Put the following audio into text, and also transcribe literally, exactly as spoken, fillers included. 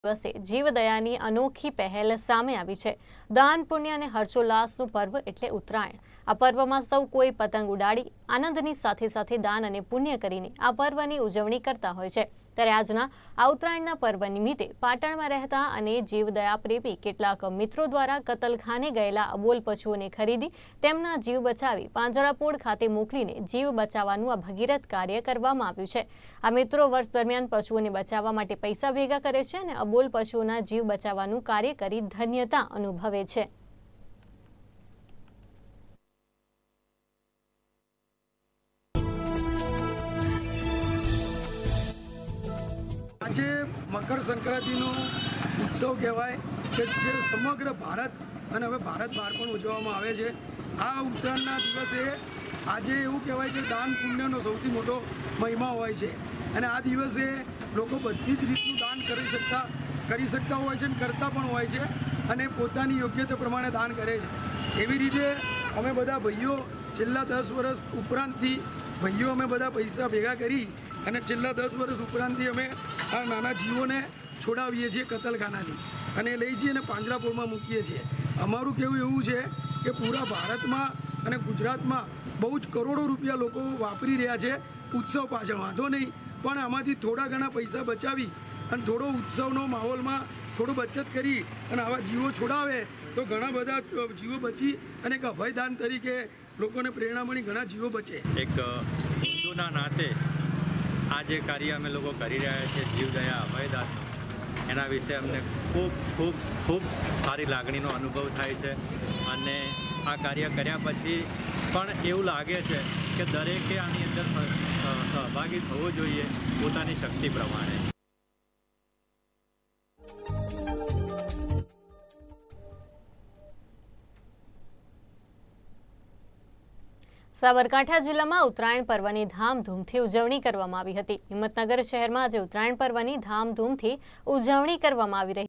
દિવસે જીવદયાની અનોખી પહેલ સામે આવી છે। દાન પુણ્ય અને હર્ષોલ્લાસનું પર્વ એટલે ઉત્તરાયણ। આ પર્વમાં સૌ કોઈ પતંગ ઉડાડી આનંદની સાથે સાથે દાન અને પુણ્ય કરીને આ પર્વની ઉજવણી કરતા હોય છે। ત્યારે આજના આ ઉત્તરાયણના પર્વ નિમિત્તે પાટણમાં રહેતા અને જીવદયા પ્રેમી કેટલાક મિત્રો દ્વારા કતલખાને ગયેલા અબોલ પશુઓને ખરીદી તેમના જીવ બચાવી પાંજરાપોળ ખાતે મોકલીને જીવ બચાવવાનું આ ભગીરથ કાર્ય કરવામાં આવ્યું છે। આ મિત્રો વર્ષ દરમિયાન પશુઓને બચાવવા માટે પૈસા ભેગા કરે છે અને અબોલ પશુઓના જીવ બચાવવાનું કાર્ય કરી ધન્યતા અનુભવે છે। આજે મकर સંક્રાંતિનો ઉત્સવ કહેવાય કે જે સમગ્ર ભારત અને હવે ભારત બહાર પણ ઉજવવામાં આવે છે। આ ઉત્તરાયણના દિવસે આજે એવું કહેવાય કે દાન પુણ્યનો સૌથી મોટો મહિમા હોય છે અને આ દિવસે લોકો બધી જ રીતનું દાન કરી શકતા કરી શકતા હોય છે અને કરતા પણ હોય છે અને પોતાની યોગ્યતા પ્રમાણે દાન કરે છે। એવી રીતે અમે બધા ભાઈઓ છેલ્લા દસ વર્ષ ઉપરાંતથી ભાઈઓ અમે બધા પૈસા ભેગા કરી અને છેલ્લા દસ વર્ષ ઉપરાંતથી અમે આ નાના જીવોને છોડાવીએ છીએ કતલખાનાથી અને લઈ જઈએ અને પાંજરાપોળમાં મૂકીએ છીએ। અમારું કહેવું એવું છે કે પૂરા ભારતમાં અને ગુજરાતમાં બહુ જ કરોડો રૂપિયા લોકો વાપરી રહ્યા છે ઉત્સવ પાછળ, વાંધો નહીં, પણ આમાંથી થોડા ઘણા પૈસા બચાવી અને થોડો ઉત્સવનો માહોલમાં થોડું બચત કરી અને આવા જીવો છોડાવે તો ઘણા બધા જીવો બચી અને એક અભયદાન તરીકે લોકોને પ્રેરણા મળી, ઘણા જીવો બચે। એક હિન્દુના નાતે આ જે કાર્ય અમે લોકો કરી રહ્યા છીએ જીવદયા અભયદાન, એના વિશે અમને ખૂબ ખૂબ ખૂબ સારી લાગણીનો અનુભવ થાય છે અને આ કાર્ય કર્યા પછી પણ એવું લાગે છે કે દરેકે આની અંદર સહભાગી થવું જોઈએ પોતાની શક્તિ પ્રમાણે। સાબરકાંઠા જિલ્લામાં ઉત્તરાયણ પર્વની ધામધૂમથી ઉજવણી કરવામાં આવી હતી। હિંમતનગર શહેરમાં આજે ઉત્તરાયણ પર્વની ધામધૂમથી ઉજવણી કરવામાં આવી રહી